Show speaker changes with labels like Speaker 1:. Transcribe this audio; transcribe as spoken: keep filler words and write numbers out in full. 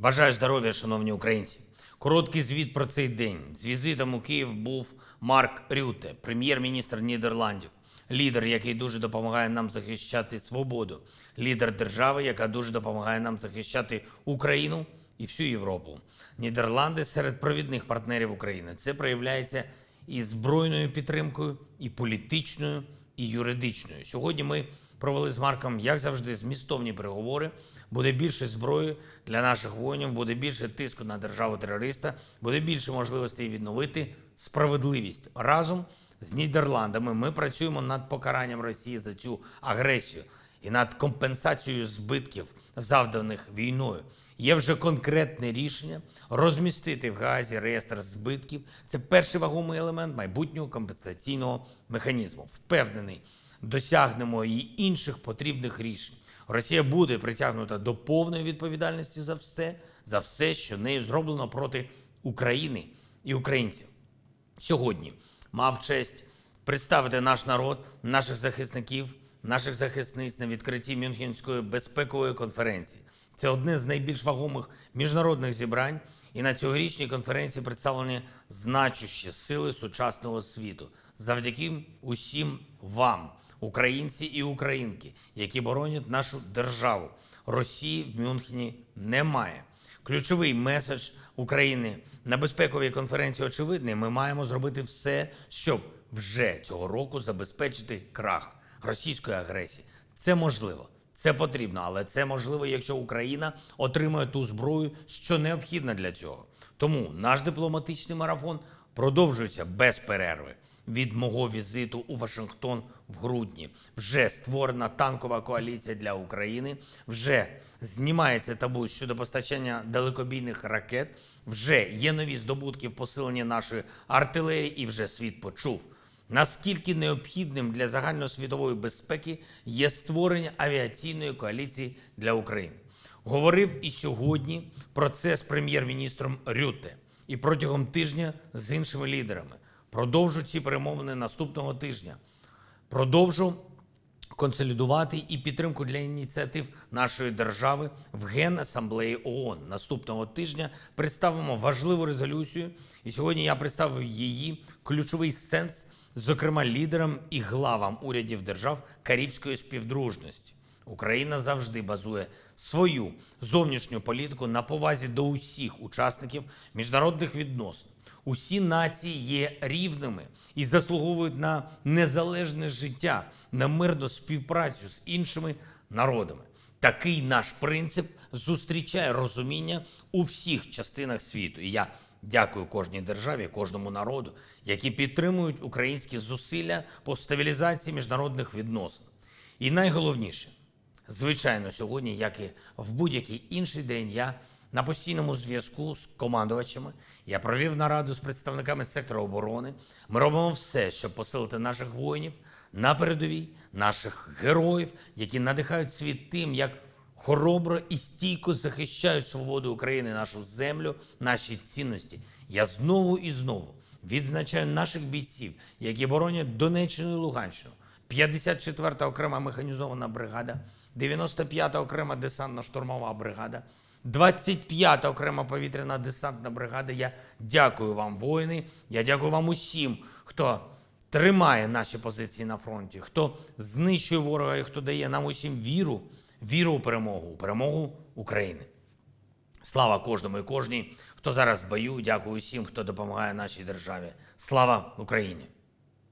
Speaker 1: Бажаю здоров'я, шановні українці. Короткий звіт про цей день. З візитом у Київ був Марк Рютте, прем'єр-міністр Нідерландів. Лідер, який дуже допомагає нам захищати свободу. Лідер держави, яка дуже допомагає нам захищати Україну і всю Європу. Нідерланди серед провідних партнерів України. Це проявляється і збройною підтримкою, і політичною, і юридичною. Сьогодні ми провели з Марком, як завжди, змістовні переговори. Буде більше зброї для наших воїнів, буде більше тиску на державу-терориста, буде більше можливостей відновити справедливість. Разом з Нідерландами ми працюємо над покаранням Росії за цю агресію і над компенсацією збитків, завданих війною. Є вже конкретне рішення розмістити в Гаазі реєстр збитків. Це перший вагомий елемент майбутнього компенсаційного механізму. Впевнений, досягнемо і інших потрібних рішень. Росія буде притягнута до повної відповідальності за все, за все, що нею зроблено проти України і українців. Сьогодні мав честь представити наш народ, наших захисників, наших захисниць на відкритті Мюнхенської безпекової конференції. Це одне з найбільш вагомих міжнародних зібрань, і на цьогорічній конференції представлені значущі сили сучасного світу. Завдяки усім вам, українці і українки, які боронять нашу державу. Росії в Мюнхені немає. Ключовий меседж України на безпековій конференції очевидний. Ми маємо зробити все, щоб вже цього року забезпечити крах російської агресії. Це можливо, це потрібно, але це можливо, якщо Україна отримає ту зброю, що необхідна для цього. Тому наш дипломатичний марафон продовжується без перерви. Від мого візиту у Вашингтон в грудні вже створена танкова коаліція для України, вже знімається табу щодо постачання далекобійних ракет, вже є нові здобутки в посиленні нашої артилерії і вже світ почув, наскільки необхідним для загальносвітової безпеки є створення авіаційної коаліції для України. Говорив і сьогодні про це з прем'єр-міністром Рютте і протягом тижня з іншими лідерами. Продовжу ці перемовини наступного тижня. Продовжу консолідувати і підтримку для ініціатив нашої держави в Генасамблеї ООН. Наступного тижня представимо важливу резолюцію, і сьогодні я представив її ключовий сенс, зокрема лідерам і главам урядів держав Карибської співдружності. Україна завжди базує свою зовнішню політику на повазі до усіх учасників міжнародних відносин. Усі нації є рівними і заслуговують на незалежне життя, на мирну співпрацю з іншими народами. Такий наш принцип зустрічає розуміння у всіх частинах світу. І я дякую кожній державі, кожному народу, які підтримують українські зусилля по стабілізації міжнародних відносин. І найголовніше, звичайно, сьогодні, як і в будь-який інший день, я на постійному зв'язку з командувачами. Я провів нараду з представниками сектору оборони. Ми робимо все, щоб посилити наших воїнів на передовій, наших героїв, які надихають світ тим, як хоробро і стійко захищають свободу України, нашу землю, наші цінності. Я знову і знову відзначаю наших бійців, які боронять Донеччину і Луганщину. п'ятдесят четверта окрема механізована бригада, дев'яносто п'ята окрема десантно-штурмова бригада, двадцять п'ята окрема повітряна десантна бригада. Я дякую вам, воїни, я дякую вам усім, хто тримає наші позиції на фронті, хто знищує ворога і хто дає нам усім віру, віру у перемогу, у перемогу України. Слава кожному і кожній, хто зараз в бою, дякую усім, хто допомагає нашій державі. Слава Україні!